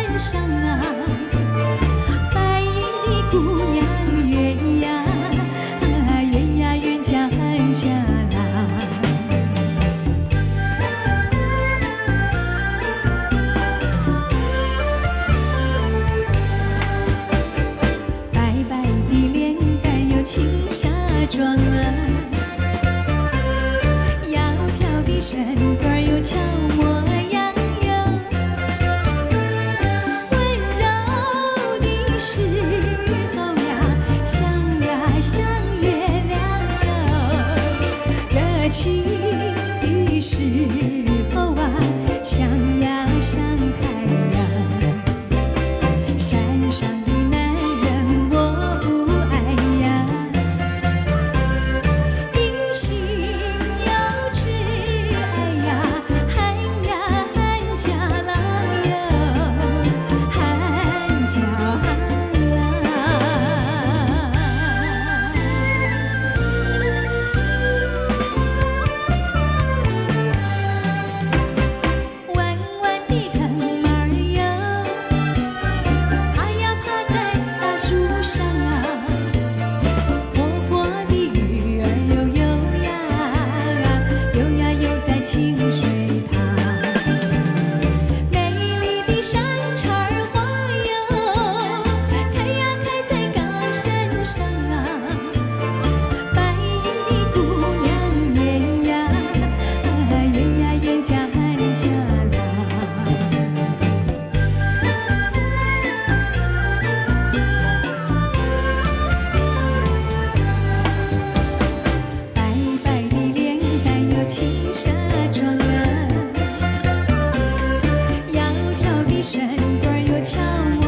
肩上啊，白衣的姑娘圆呀圆呀圆家很家啦。白白的脸蛋有轻纱妆啊，窈窕的身段有俏模样哟，温柔的时候呀，像月亮哟，热情的时候啊，像太阳。山上的男人我不爱呀，一心要只爱呀，喊家郎哟，喊家郎。弯弯的藤蔓儿哟，它呀趴在大树上啊，活泼的鱼儿游呀游在清水塘，美丽的山茶儿花哟，开呀开在高山上啊，白衣的姑娘圆呀圆家喊家啦。白白的脸蛋有轻纱妆啊，窈窕的身段有俏